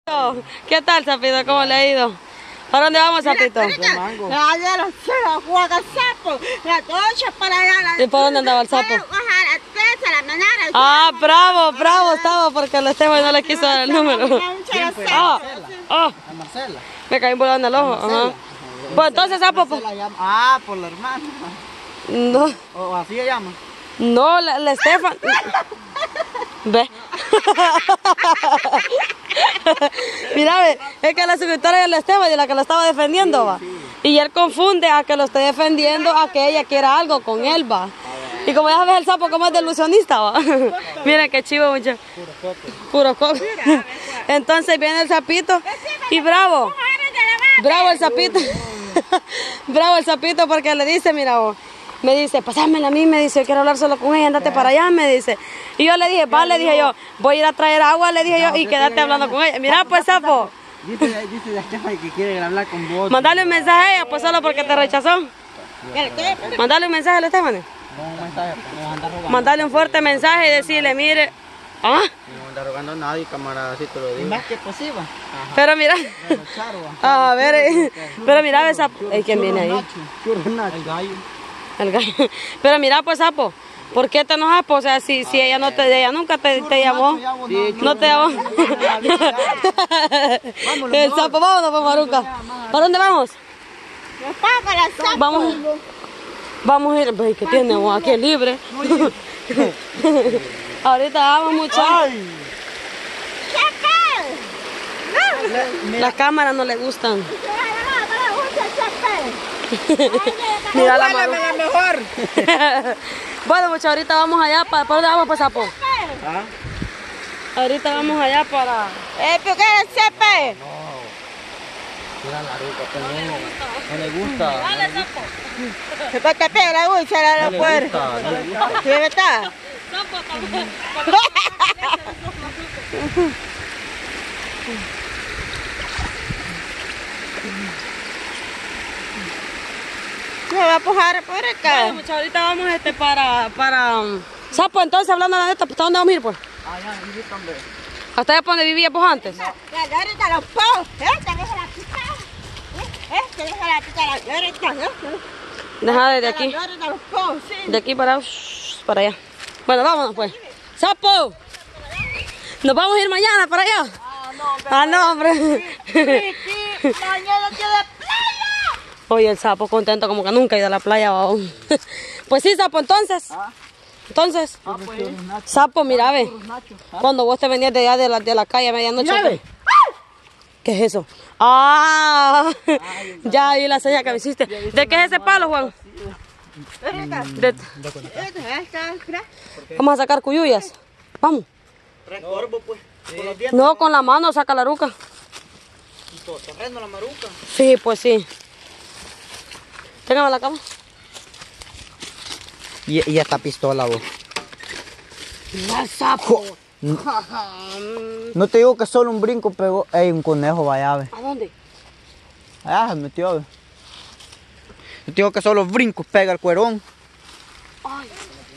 ¿Qué tal, Sapito? ¿Cómo le ha ido? ¿Para dónde vamos, Sapito? ¿Y por dónde andaba el sapo? Ah, bravo, bravo estaba porque el Esteban no le quiso dar el número. Marcela. Me caí volando en el ojo. Ajá. Pues entonces, sapo. Ah, por la hermana. No. ¿O así se llama? No, la Estefan. Ve. Mira, ve, es que la suscriptora es la Esteban y la que lo estaba defendiendo, va. Y él confunde a que lo esté defendiendo a que ella quiera algo con él, va. Y como ya ves el sapo como es de ilusionista, va. Miren qué chivo, mucho. Puro coco. Entonces viene el sapito y bravo. Bravo el sapito. Bravo el sapito porque le dice, mira vos. Me dice, pasámela a mí, me dice, yo quiero hablar solo con ella, andate para allá, me dice. Y yo le dije, va, le dije yo, voy a ir a traer agua, le dije yo, y quédate hablando con ella. Mira, pues, sapo. Dice la Estefan que quiere hablar con vos. Mandale un mensaje a ella, pues, solo porque te rechazó. Mandale un mensaje a la Estefan. Mandale un fuerte mensaje y decirle, mire, ¿ah? No anda rogando a nadie, camarada, así te lo digo. Más que posible. Pero mira, a ver, pero mira, ves, sapo. ¿Quién viene ahí? El gallo. El gallo. Pero mira, pues, sapo, ¿por qué te enojas? Pues, o sea, si ella no te, ella nunca te llamó, no te llamó. El sapo, vámonos, pues, Maruca. ¿Para dónde vamos? Vamos a ir, pues, ¿qué tiene? Aquí es libre. Ahorita vamos, muchachos. Las cámaras no le gustan. Mira la mejor. Bueno, muchachos, ahorita vamos allá para dónde vamos, pues, sapo. Ahorita vamos allá para. ¿Pero qué es el cepe? Mira la ruca, no le gusta. Dale, sapo. Se puede te pega la uy, se la puede. ¿Sí está? Sapo, también. Se va a pujar por acá. Bueno, muchachos, ahorita vamos para sapo, entonces, hablando de la neta, ¿hasta dónde vamos a ir, pues? Allá, vivir también. ¿Hasta allá por donde vivía, pues, antes? Ahorita los pos. Esta deja la picada. Esta deja la picada. Deja desde aquí. Ahorita los pos, sí. De aquí para allá. Bueno, vámonos, pues. ¡Sapo! ¿Nos vamos a ir mañana para allá? No, hombre. Mañana tiene playa. Oye, el sapo contento como que nunca ha ido a la playa, babón. Pues sí, sapo, entonces. Entonces, sapo, mira, ve. Cuando vos te venías de allá de la calle a medianoche. ¿Qué es eso? ¡Ah! Ya vi la señal que me hiciste. ¿De qué es ese palo, Juan? Vamos a sacar cuyuyas. Vamos. No, con la mano saca la ruca. ¿Terreno la maruca? Sí, pues sí. Téngame la cama. Y esta pistola, vos. ¡El sapo! No te digo que solo un brinco pegó. Ey, un conejo, vaya, ve. ¿A dónde? Allá se metió, ve. No te digo que solo brincos pega el cuerón. Ay.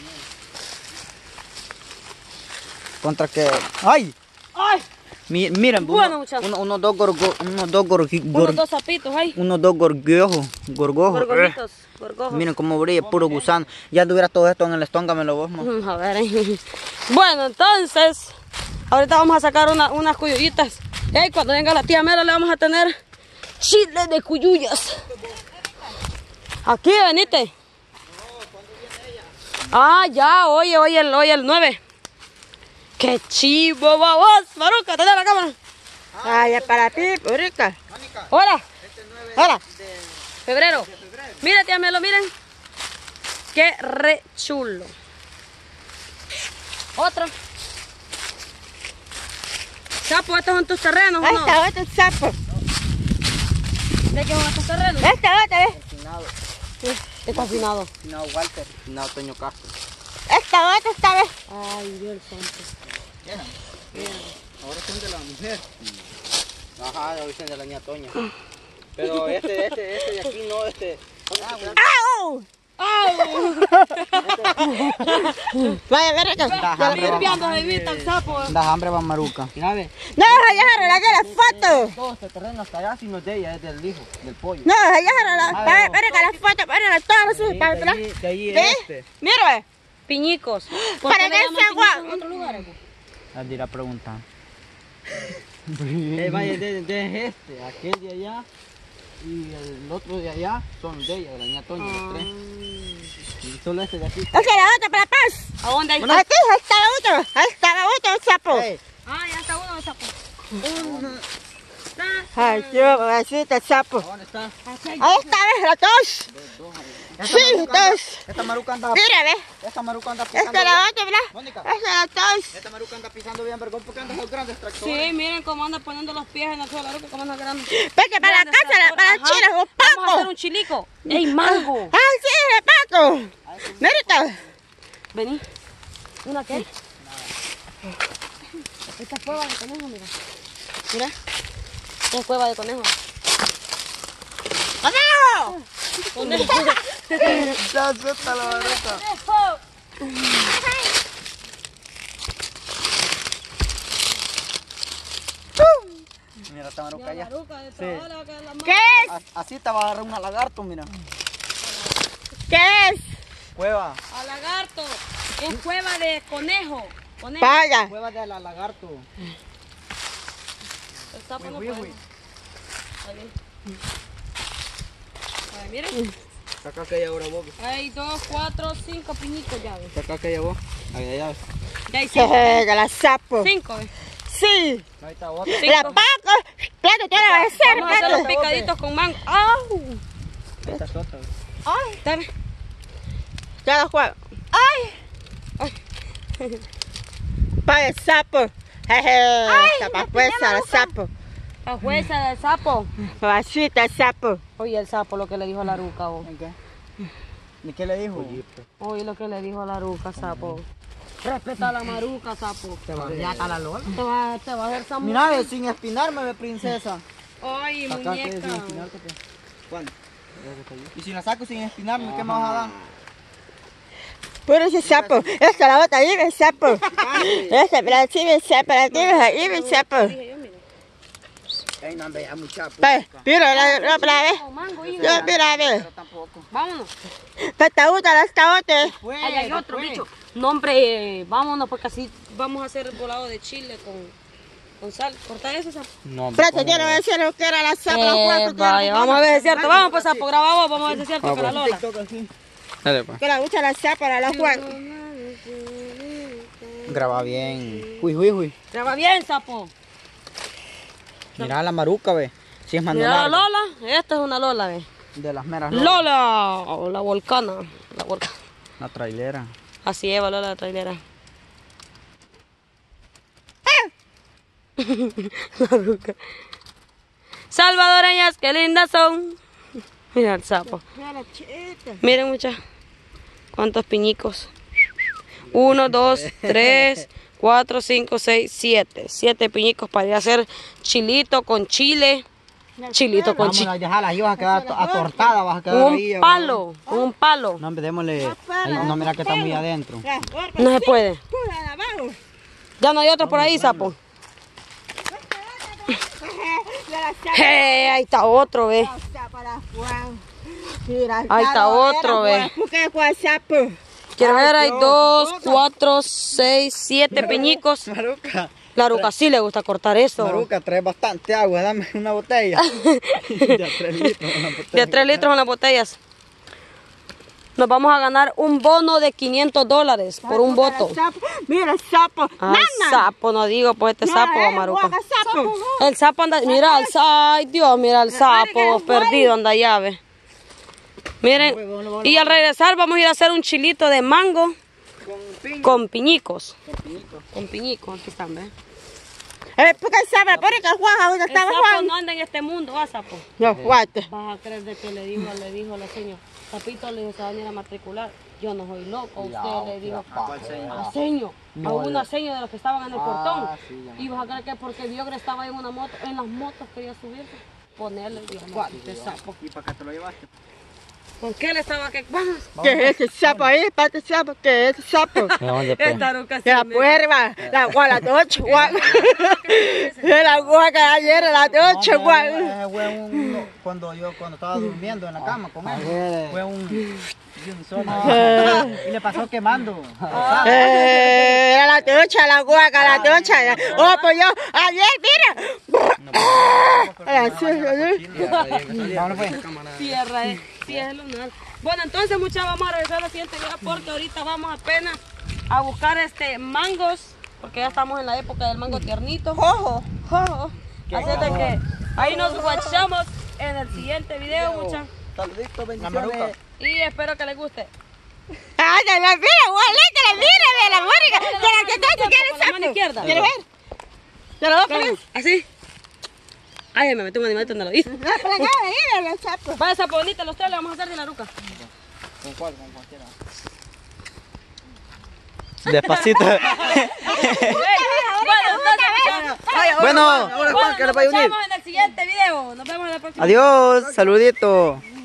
Contra que. ¡Ay! ¡Ay! Miren, Bueno, muchachos. unos dos Sapitos ahí. unos dos gorgojos. Gorgojitos. Gorgojos. Miren cómo brilla, puro gusano. Ya tuviera todo esto en el estóngamelo vos, ¿no? A ver. Bueno, entonces, ahorita vamos a sacar unas cuyullitas. Y cuando venga la tía Mera le vamos a tener chile de cuyullas. Aquí, venite. Ah, ya, hoy el 9. ¡Qué chivo, babos! Maruca, te da la cámara. Ay, es para ti, rica. Hola. Hola. Febrero. Mira, tía Melo, miren. Qué re chulo. Otro. Sapo, estos son tus terrenos, ¿o no? Esta otra es sapo. ¿De qué son estos terrenos? Esta otra es. Está afinado. No, Walter. No, Toño Castro. Esta otra esta vez. Ay, Dios santo. Ahora son de la mujer. Ajá, ahora son de la niña Toña. Pero este de aquí no, ¡Au! Vaya, ver acá. Está limpiando de vista el sapo. Das hambre, va Maruca. Mira, ve. No, allá arreglar la foto. Todo este terreno hasta allá, si no es de ella, es del hijo, del pollo. No, allá arreglar. Ver acá la foto, para todas las para atrás. De ahí ¿Ve? este. Mira, Piñicos. ¿Por Para qué le que llaman se agua. piñicos en otros lugares? Al ir a preguntar. Vaya, de este, aquel de allá y el otro de allá son de ella, de la niña Toña, los tres. Y solo este de aquí. esa es la otra para paz. ¿A dónde hay? Aquí estaba otro sapo. Hey, Ah, ya está uno de sapo. Ay, yo, así está el sapo. ¿dónde está? Ahí está, ¿ves? Los dos. Sí, dos. Esta Maruca anda, Mira, ¿ves? esta Maruca anda Esta pisando es la bien. otra, ¿verdad? Mónica, Esta es los dos. esta Maruca anda pisando bien, vergón, porque anda los grandes tractores. Sí, miren cómo anda poniendo los pies en el suelo, loco, cómo anda grande. Vete para la casa, para Ajá. Chile, un Vamos a hacer paco. un chilico. ¡Ey, mango! Ah, sí, el paco. Mira, Vení. ¿Una qué? Esta es cueva de conejo, mira. Mira. Esta es cueva de conejo. ¡conejo! Conejo. Ya suelta la Maruca. Mira esta Maruca allá. ¿Qué es? Así te va a agarrar una lagarto, mira. ¿Qué es? Cueva. A lagarto. Es cueva de conejo. Conejo. Vaya. Cueva de la lagarto. El sapo no Uy, puede. uy. Está bien. A ver, miren. Saca aquella ahora vos. Hay 2, 4, 5 piñitos ya, ¿ves? Saca aquella vos. Ahí, allá. Ya hay ¿Qué 5. es de la sapo? 5, ¿ves? Sí. Ahí está otra. La paco. Plato, te va a hacer, Vamos a hacer los plato. picaditos con mango. ¡Au! Esta es otra. Ay, Dame. ya lo juego. Ay. Para el sapo. Jeje. Tapapuesa, el sapo. La jueza del sapo. Papacita, el sapo. Oye, el sapo lo que le dijo a la ruca, vos. ¿En qué? ¿Y qué le dijo? Oye, lo que le dijo a la ruca, sapo. Respeta a la maruca, sapo. Ya está la lola. Te va a hacer sapo. Mira, ve, sin espinarme, ve, princesa. Ay, muñeca. ¿Cuándo? Y si la saco sin espinarme, ¿qué me vas a dar? Puro ese sapo. Esta la bota, ahí el sapo. Esta, pero aquí el sapo, aquí el sapo. Ey, no, hombre, ya mucha. Mira, la vez. Con mango, hijo. Yo, mira, a ver. Pero tampoco. Vámonos. Esta otra, esta otra. Ahí hay otro, bicho. No, hombre, vámonos porque así vamos a hacer volado de chile con sal. Corta eso, sapo. No, Espérate, quiero ver si lo que era la sapo. los cuatro, Vaya, vamos a ver si es cierto. Vamos, pues, sapo, graba vos. Vamos a ver si es cierto que la Lola. Dale, pues. Que la gusta la sapo para los cuatro. Graba bien. Uy, uy, uy. Graba bien, sapo. Mira la Maruca, ve. Si es mano Mira la larga. Lola. Esta es una Lola, ve. De las meras Lola, o la volcana. La volcana. La trailera. Así es, Lola la trailera. La ruca. Salvadoreñas, qué lindas son. Mira el sapo. Mira la chita. Miren, muchachos. Cuántos piñicos. 1, 2, 3, 4, 5, 6, 7. 7 piñicos para ir a hacer chilito con chile. Chilito con Vamos chile. a dejarla ahí, vas a quedar atortada, vas a quedar ahí. Un palo, un palo. No, hombre, démosle. Ahí, no, mira que está muy adentro. No se puede. Pura la abajo. Ya no hay otro por ahí, sapo. Ahí está otro, ve. Ahí está otro, ve. ¿Qué fue el sapo? Quiero ver, hay 2, 4, 6, 7 piñicos. Maruca, La ruca sí le gusta cortar eso. Maruca, trae bastante agua, dame una botella. De a 3 litros una botella. De 3 litros en las botellas. Nos vamos a ganar un bono de $500 por un voto. Mira el sapo. Ay, sapo, no digo, pues este sapo va maruca. Sapo. El sapo anda, mira, ay Dios, mira el sapo perdido anda allá, ve. Miren, y al regresar vamos a ir a hacer un chilito de mango con piñicos. Con piñicos, aquí están, ¿ves? ¿Por qué el sapo? ¿Por qué Juan ahora El estaba sapo Juan? no anda en este mundo, ¿va, sapo? No, guate. Vas a creer de que le dijo la señora. Sapito le dijo, se va a venir a matricular. Yo no soy loco, usted le dijo. A seño, a una seño de los que estaban en el portón. Y vas a creer que porque Diogre estaba en una moto, en las motos quería subirse. Ponerle, dijo, no, este sapo. ¿Y para qué te lo llevaste? ¿Con qué le estaba que? Vamos. ¿Qué es ese sapo ahí? Espérate, sapo. ¿Qué es ese sapo? ¿De dónde, pe? Esta ruca La puerva, la guala tocha, guau. La guaca ayer, la tocha, guau. Cuando estaba durmiendo en la cama con él, fue un solo. Y le pasó quemando. Era la tocha, la guaca, la tocha. Oh, pues yo, ayer, mira. Tierra, sí es lunar. Bueno, entonces muchachos, vamos a regresar a la siguiente video porque ahorita vamos apenas a buscar mangos, porque ya estamos en la época del mango tiernito. Jojo. Jojo. Así es de que ahí nos guachamos en el siguiente video, muchachos. Saluditos, bendiciones. Y espero que les guste. Ay, la mira, gualita, la mira, ve la mónica. ¿Quieres Con la mano izquierda. ¿Quieres ver? ¿Te lo voy a poner? ¿Así? Ay, me metí un animalito en la nariz. No, por acá, mira, el sapo. Vaya sapo bonita, los tres le vamos a hacer de la ruca. ¿Con cuál? Con cualquiera. Despacito. Bueno, entonces, Bueno, nos vemos en el siguiente video. Nos vemos en la próxima. adiós, saludito.